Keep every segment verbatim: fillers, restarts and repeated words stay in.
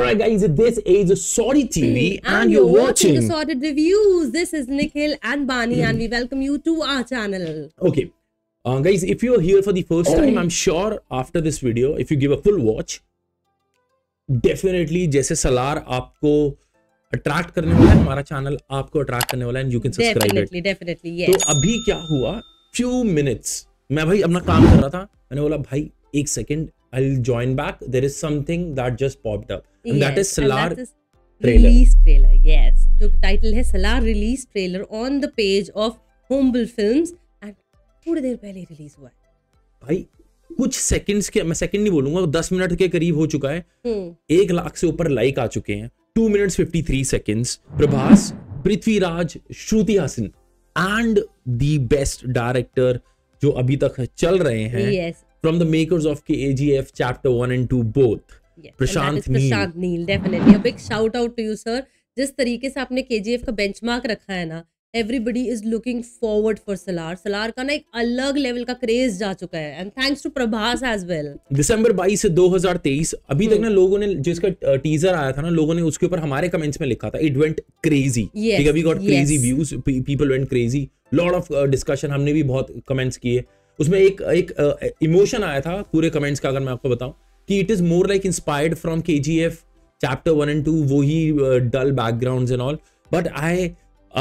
Alright guys, this is Sorry T V and, and you're, you're watching the Sorted Reviews. This is Nikhil and Bani and we welcome you to our channel. Okay, uh, guys, if you're here for the first time, I'm sure after this video, if you give a full watch, definitely जैसे सलार आपको attract करने वाला है, हमारा channel आपको attract करने वाला है, and you can subscribe definitely, it. Definitely, yes. तो अभी क्या हुआ? Few minutes, मैं भाई अपना काम कर रहा था, मैंने बोला भाई एक second, I'll join back. There is something that just popped up, and yes, that is Salar that is trailer. Release trailer, yes. जो टाइटल है Salar release trailer on the page of Homble Films and थोड़ी देर पहले release हुआ है. भाई कुछ seconds के, मैं सेकंड नहीं बोलूंगा, दस मिनट के करीब हो चुका है. एक लाख से ऊपर लाइक आ चुके हैं. Two minutes fifty three seconds. Prabhas, Prithviraj, Shruti Haasan and the best director जो अभी तक चल रहे हैं. yes. From the makers of K G F Chapter one and two both. Yes. Prashant Neel. Prashant Neel, definitely. A big shout out to you, sir. जिस तरीके से आपने K G F का बेंचमार्क रखा है ना, everybody is looking forward for Salar. Salar का ना एक अलग लेवल का क्रेज जा चुका है. And thanks to Prabhas as well. दिसंबर बाईस से दो हज़ार तेईस अभी तक ना लोगों ने जो इसका टीजर आया था ना, लोगों ने उसके ऊपर हमारे कमेंट्स में लिखा था it went crazy. Yes. Because we got crazy yes. views. People went crazy. Lot of uh, discussion. हमने भी बहुत कमेंट्स किए. उसमें एक एक इमोशन आया था पूरे कमेंट्स का, अगर मैं आपको बताऊं कि it is more like inspired from K G F chapter one and two, वो ही dull backgrounds and all. But I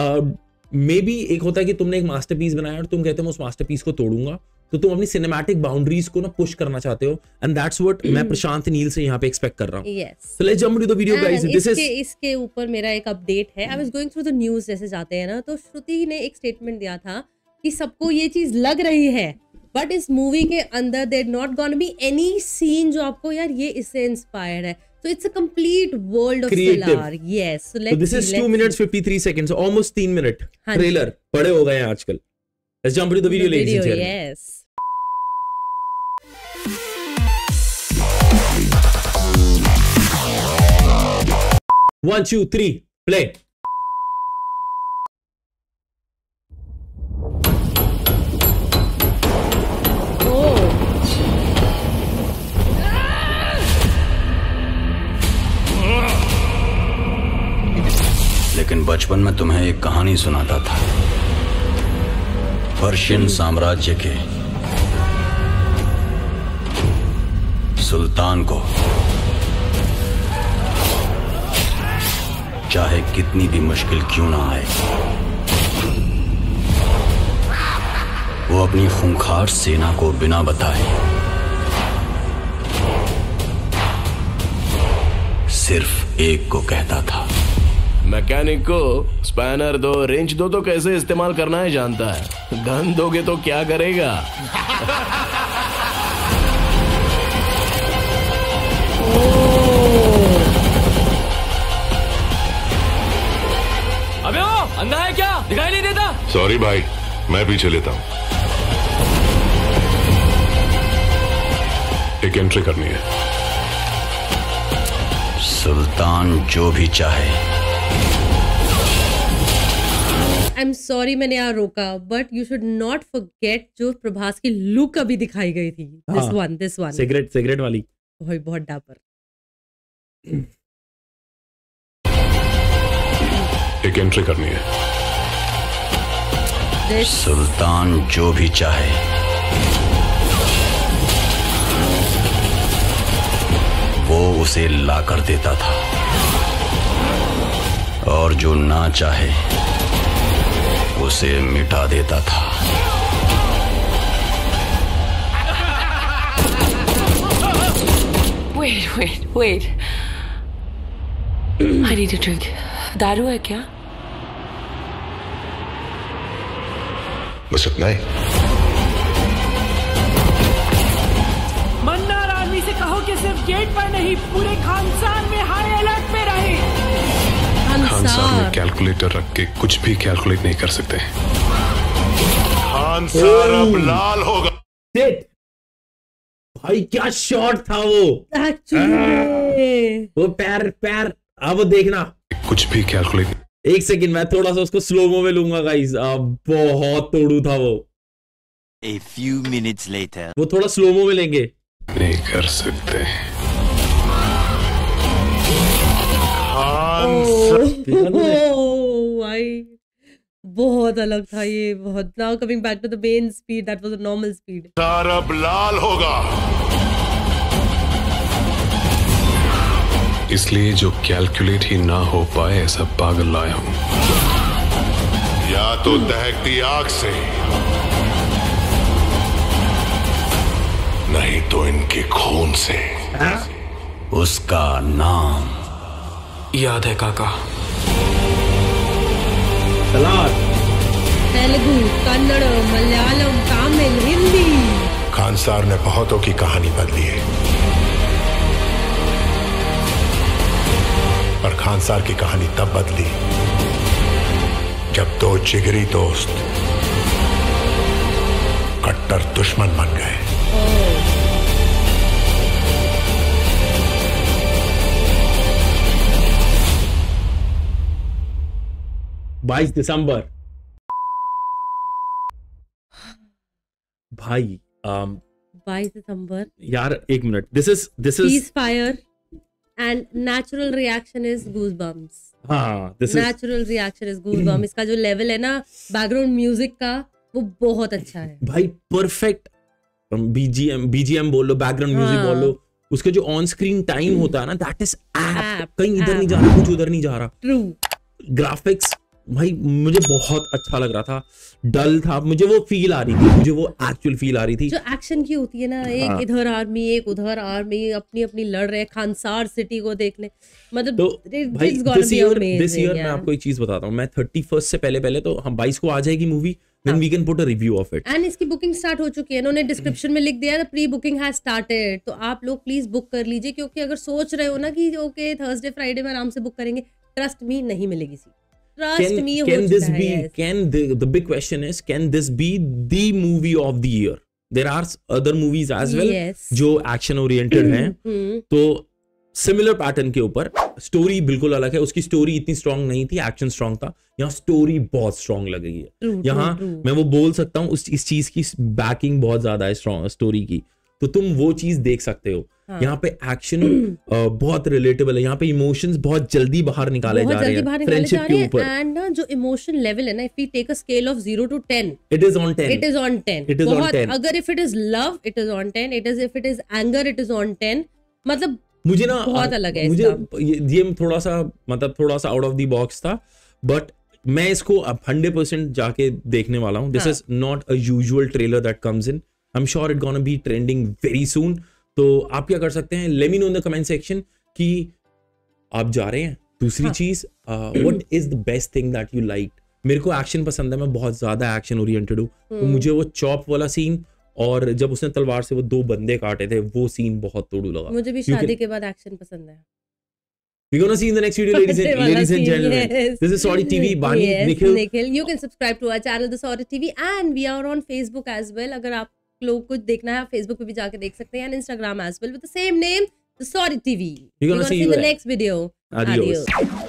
may be एक होता है कि तुमने एक मास्टरपीस बनाया और तुम कहते हो उस मास्टरपीस को तोड़ूंगा, तो तुम अपनी सिनेमैटिक बाउंड्रीज को ना पुश करना चाहते हो, एंड दैट्स व्हाट मैं प्रशांत नील से यहाँ पे एक्सपेक्ट कर रहा हूँ. yes. So let's jump into the video guys. This is इसके ऊपर मेरा एक अपडेट है. I was going through the news जैसे जाते हैं ना, तो श्रुति ने एक स्टेटमेंट दिया था कि सबको ये चीज लग रही है, बट इस मूवी के अंदर there not gonna be any scene जो आपको यार ये इससे इंस्पायर्ड है. So it's a complete world of Salar. Yes. So let's so this is two minutes fifty-three seconds, almost तीन मिनट ट्रेलर बड़े हो गए हैं आजकल. Let's jump into the video, ladies and gentlemen. Yes. One, two, three, play. लेकिन बचपन में तुम्हें एक कहानी सुनाता था. पर्शियन साम्राज्य के सुल्तान को चाहे कितनी भी मुश्किल क्यों ना आए, वो अपनी खूंखार सेना को बिना बताए सिर्फ एक को कहता था. मैकेनिक को स्पैनर दो, रेंच दो, तो कैसे इस्तेमाल करना है जानता है. धन दोगे तो क्या करेगा. अबे ओ अंधा है क्या, दिखाई नहीं देता. सॉरी भाई, मैं पीछे लेता हूँ. एक एंट्री करनी है. सुल्तान जो भी चाहे. I'm sorry मैंने यहाँ रोका, but you should not forget जो प्रभास की लुक अभी दिखाई गई थी. This one, this one. Cigarette cigarette वाली. वही बहुत डापर. एक एंट्री करनी है. This... सुल्तान जो भी चाहे वो उसे ला कर देता था, और जो ना चाहे उसे मिटा देता था. Wait, wait, wait. I need a drink. दारू है क्या? बस इतना ही. मन्नार आर्मी से कहो कि सिर्फ गेट पर नहीं, पूरे खानसार में हाई अलर्ट पे रहे. खानसार में कैलकुलेटर रख के कुछ भी कैलकुलेट नहीं कर सकते. खानसार अब लाल होगा. भाई क्या शॉट था वो. Actually. वो पैर पैर अब देखना, कुछ भी कैलकुलेट. एक सेकंड, मैं थोड़ा सा उसको स्लोमो में लूंगा गाइस. बहुत तोड़ू था वो. A few minutes later. वो थोड़ा स्लोमो में लेंगे. नहीं कर सकते. देखा तूने? ओह भाई बहुत अलग था ये, बहुत। Now coming back to the main speed, that was a normal speed. अब लाल होगा, इसलिए जो कैलकुलेट ही ना हो पाए ऐसा पागल लाया हूं, या तो दहकती आग से, नहीं तो इनके खून से। उसका नाम याद है काका? सलाद। तेलुगु, कन्नड़, मलयालम, तमिल, हिंदी। खानसार ने बहुतों की कहानी बदली है, पर खानसार की कहानी तब बदली जब दो जिगरी दोस्त कट्टर दुश्मन बन गए। बाईस दिसंबर भाई, um, बाईस दिसंबर। यार एक minute, this is this is Cease fire and natural reaction is goosebumps. हाँ, this is Natural reaction is goosebumps. इसका जो लेवल है ना बैकग्राउंड म्यूजिक का, वो बहुत अच्छा है भाई, परफेक्ट। बीजीएम बीजीएम बोल लो, बैकग्राउंड म्यूजिक बोल लो, उसका जो ऑन स्क्रीन टाइम होता है ना, दैट इज एप। कहीं इधर नहीं जा रहा, कुछ उधर नहीं जा रहा। ट्रू। ग्राफिक्स भाई मुझे बहुत अच्छा लग रहा था, डल था, मुझे वो फील आ रही थी, मुझे वो एक्चुअल फील आ रही थी जो एक्शन की होती है ना, एक हाँ। इधर आर्मी, एक उधर आर्मी, अपनी अपनी लड़ रहे हैं, खानसार सिटी को देखने, मतलब तो it- भाई it's gonna this be year amazing, this year मैं yeah. आपको एक चीज बताता हूँ, मैं थर्टी फर्स्ट से पहले पहले तो हम बाईस को आ जाएगी movie, then we can put a review of it. And इसकी बुकिंग स्टार्ट हो चुकी है, इन्होंने डिस्क्रिप्शन में लिख दिया है प्री बुकिंग हैज स्टार्टेड, तो आप लोग प्लीज बुक कर लीजिए, क्योंकि अगर सोच रहे हो ना कि ओके थर्सडे फ्राइडे में आराम से बुक करेंगे, ट्रस्ट मी नहीं मिलेगी seat, trust Can, me. can this be can the, the big question is, can this be the movie of the year? There are other movies as well Yes. जो action oriented हैं, तो similar pattern के ऊपर, story बिल्कुल अलग है, उसकी story इतनी स्ट्रांग नहीं थी, एक्शन स्ट्रांग था, यहाँ स्टोरी बहुत स्ट्रांग लग रही है। True, यहाँ true, true. मैं वो बोल सकता हूँ, उस इस चीज की बैकिंग बहुत ज्यादा है स्ट्रांग स्टोरी की, तो तुम वो चीज देख सकते हो। हाँ. यहाँ पे एक्शन बहुत रिलेटेबल है, यहाँ पे इमोशंस बहुत जल्दी बाहर निकाले बहुत जा रहे जल्दी बाहर हैं निकाले फ्रेंडशिप जा के रहे ऊपर। हैं, एंड ना जो इमोशन लेवल है ना, if we take a scale of zero to ten, it is on ten it is on ten. It is on बहुत, ten. अगर if it is love it is on ten, it is if it is anger it is on ten, मतलब मुझे ना बहुत अलग है मुझे इसका। ये, ये थोड़ा सा मतलब थोड़ा सा आउट ऑफ द बॉक्स था, बट मैं इसको अब हंड्रेड परसेंट जाके देखने वाला हूँ। This is not a usual trailer that comes in, I am sure it gonna be trending very soon. तो आप क्या कर सकते हैं, let me know in the comment section कि आप जा रहे हैं। दूसरी हाँ. चीज, what is the best thing that you like. मेरे को एक्शन पसंद है, मैं बहुत ज्यादा एक्शन ओरिएंटेड हूँ, तो मुझे वो चॉप वाला सीन और जब उसने तलवार से वो दो बंदे काटे थे, वो सीन बहुत तोड़ू लगा। मुझे भी You can- शादी के बाद एक्शन पसंद है। We're gonna see in the next video, ladies and, Wala ladies and scene, gentlemen. yes. This is Sorry T V, Bani, Yes, Nikhil. Nikhil. You can subscribe to our channel, The Sorry T V, and we are on Facebook as well. अगर आप लोग कुछ देखना है, आप Facebook पे भी जाके देख सकते हैं, and Instagram as well with the same name, The Sorry T V. We're gonna We're gonna see see you in the there. next video. Adios. Adios.